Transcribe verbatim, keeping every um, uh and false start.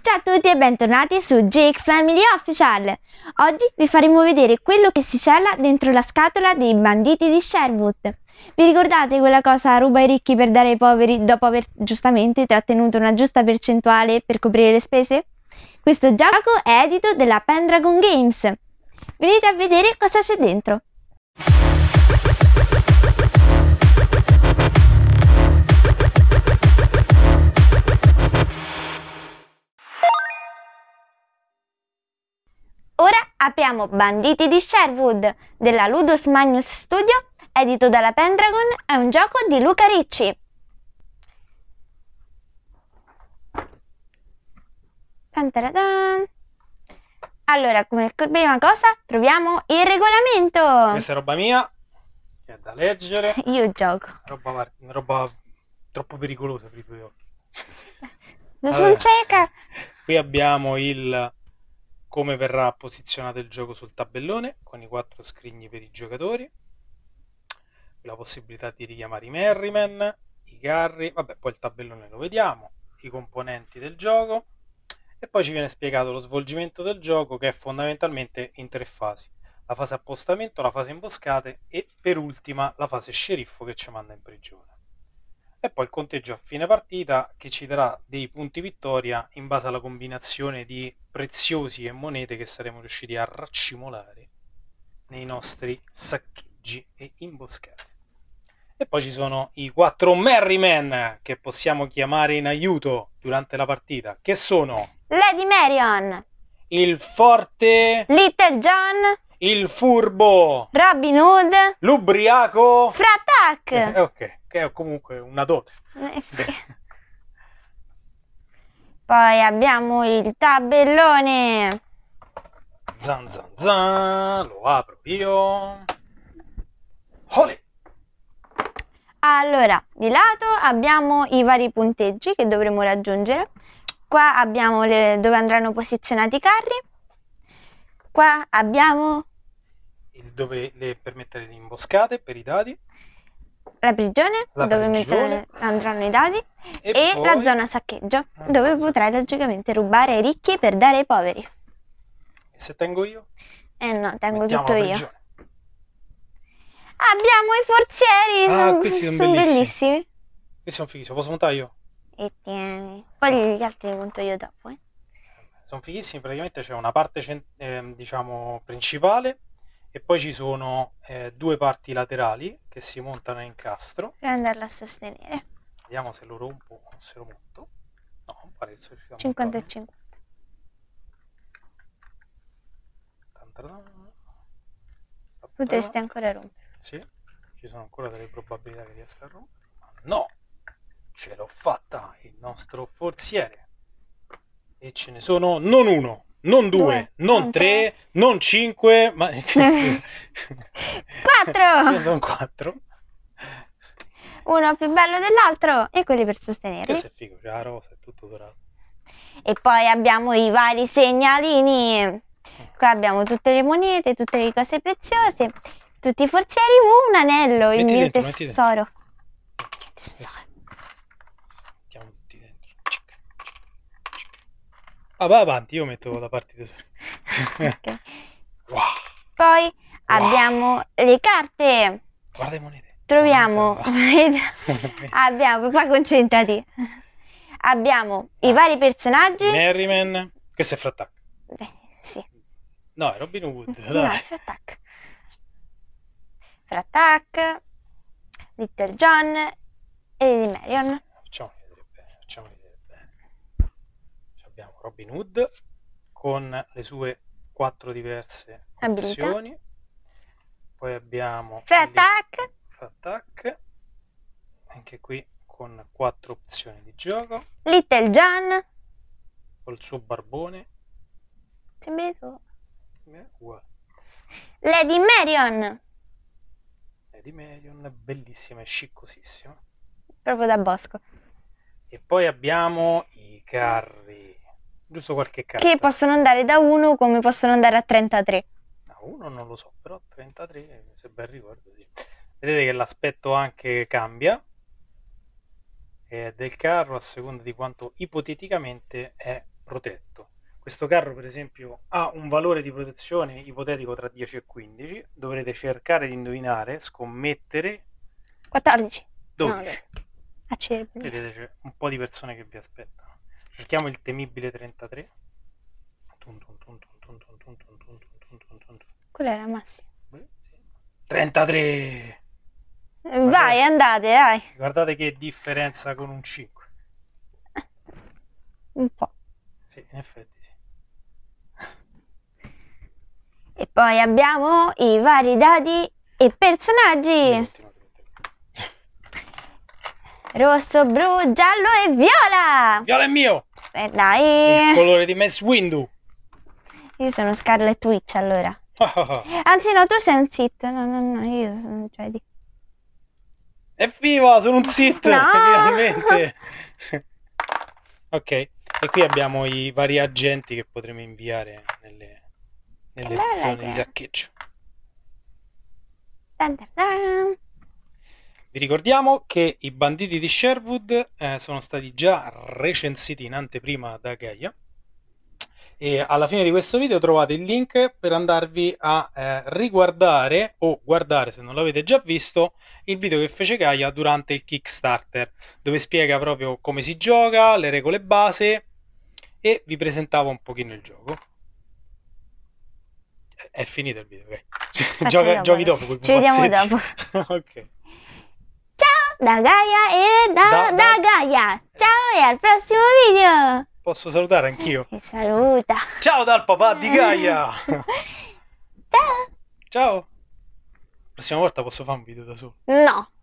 Ciao a tutti e bentornati su Jake Family Official. Oggi vi faremo vedere quello che si cela dentro la scatola dei banditi di Sherwood. Vi ricordate quella cosa ruba ai ricchi per dare ai poveri dopo aver giustamente trattenuto una giusta percentuale per coprire le spese? Questo gioco è edito della Pendragon Games. Venite a vedere cosa c'è dentro. Ora apriamo Banditi di Sherwood della Ludus Magnus Studio, edito dalla Pendragon. È un gioco di Luca Ricci. Tantaradan. Allora, come prima cosa troviamo il regolamento. Questa è roba mia, che è da leggere. Io gioco. Roba, roba troppo pericolosa per i tuoi occhi. Non sono cieca. Qui abbiamo il come verrà posizionato il gioco sul tabellone, con i quattro scrigni per i giocatori, la possibilità di richiamare i Merryman, i carri, vabbè, poi il tabellone lo vediamo, i componenti del gioco, e poi ci viene spiegato lo svolgimento del gioco, che è fondamentalmente in tre fasi: la fase appostamento, la fase imboscate e per ultima la fase sceriffo, che ci manda in prigione. E poi il conteggio a fine partita, che ci darà dei punti vittoria in base alla combinazione di preziosi e monete che saremo riusciti a raccimolare nei nostri saccheggi e imboscate. E poi ci sono i quattro Merryman che possiamo chiamare in aiuto durante la partita, che sono Lady Marion, il forte, Little John, il furbo, Robin Hood, l'ubriaco, Fratak. eh, ok, che è comunque una dote. Eh sì. Poi abbiamo il tabellone. Zan zan zan, lo apro io. Olè. Allora, di lato abbiamo i vari punteggi che dovremo raggiungere. Qua abbiamo le, dove andranno posizionati i carri. Qua abbiamo Il dove le, per mettere le imboscate per i dadi. la prigione, La dove prigione. mettere, andranno i dadi. E, E poi la zona saccheggio, la dove zona potrai logicamente rubare ai ricchi per dare ai poveri. E se tengo io? Eh no, tengo Mettiamo tutto la io. prigione. Abbiamo i forzieri, Ah, son- questi sono son bellissimi. bellissimi. Questi sono fighissimi, posso montare io? E tieni. Poi gli altri li monto io dopo, eh. Sono fighissimi, praticamente c'è una parte cen- ehm, diciamo principale e poi ci sono eh, due parti laterali che si montano a incastro. Per andarla a sostenere. Vediamo se lo rompo o se lo monto. No, non pare che sia riuscito a cinquanta e montarlo. cinquanta. Tantaran. Potresti ancora rompere. Sì, ci sono ancora delle probabilità che riesca a rompere, ma no, ce l'ho fatta, il nostro forziere. E ce ne sono non uno, non due, Due, non non tre, non cinque, ma Quattro! ne sono quattro. Uno più bello dell'altro e quelli per sostenerli. Questo è figo, c'è la rosa, è tutto dorato. E poi abbiamo i vari segnalini. Qua abbiamo tutte le monete, tutte le cose preziose, tutti i forzieri. Uh, un anello, il Metti mio dentro, metti dentro. tesoro. Tesoro. Mettiamo tutti dentro. Ah, va avanti, io metto la parte tesoro. Ok. Wow, Poi Wow. abbiamo le carte. guarda le monete. Troviamo, Monete. abbiamo, poi concentrati. Abbiamo i vari personaggi. Merryman, questo è Frattac. Beh, sì. No, è Robin Hood, No, dai. è Frattac. Frattac, Little John e Lady Marion. Facciamo vedere bene, facciamo vedere bene. Abbiamo Robin Hood con le sue quattro diverse Abilità. opzioni. Poi abbiamo Frattac, Frattac, anche qui con quattro opzioni di gioco, Little John. col suo barbone. Sembri tu. Eh, uguale. Lady Marion, Lady Marion, bellissima e sciccosissima. proprio da bosco. E poi abbiamo i carri, giusto qualche carta. Che possono andare da uno come possono andare a trentatré. No, uno non lo so, però trentatré, se ben ricordo, sì. Vedete che l'aspetto anche cambia eh, del carro a seconda di quanto ipoteticamente è protetto. Questo carro, per esempio, ha un valore di protezione ipotetico tra dieci e quindici. Dovrete cercare di indovinare, scommettere quattordici. dodici. No, accidenti. Vedete, c'è un po' di persone che vi aspettano. Cerchiamo il temibile trentatré. Tum, tum, tum, tum, tum, tum, tum, tum, tum, tum, tum, tum. Quello era Massimo. trentatré! Vai, Guardate. andate, dai. Guardate che differenza con un cinque. Un po'. Sì, in effetti sì. E poi abbiamo i vari dadi e personaggi. Continuo, Rosso, blu, giallo e viola. Viola è mio! Eh, dai. Il colore di Mace Windu. Io sono Scarlet Witch allora. Ah, ah, ah. Anzi no, tu sei un Sith. No, no, no, io sono Jedi. Evviva, sono un Sith! No! Finalmente! Ok, e qui abbiamo i vari agenti che potremo inviare nelle, nelle Che bella zone che di è. saccheggio. Dun dun dun. Vi ricordiamo che i banditi di Sherwood eh, sono stati già recensiti in anteprima da Gaia, e alla fine di questo video trovate il link per andarvi a eh, riguardare o guardare, se non l'avete già visto, il video che fece Gaia durante il Kickstarter, dove spiega proprio come si gioca, le regole base e vi presentava un pochino il gioco. È finito il video, ok? Gioca, dopo, giochi dopo quei ci vediamo pupazzetti. dopo. Ok. Ciao da Gaia e da, Da- da, da- Gaia. Ciao e al prossimo video. Posso salutare anch'io? E saluta. Ciao dal papà di Gaia! Ciao. Ciao! La prossima volta posso fare un video da solo. No.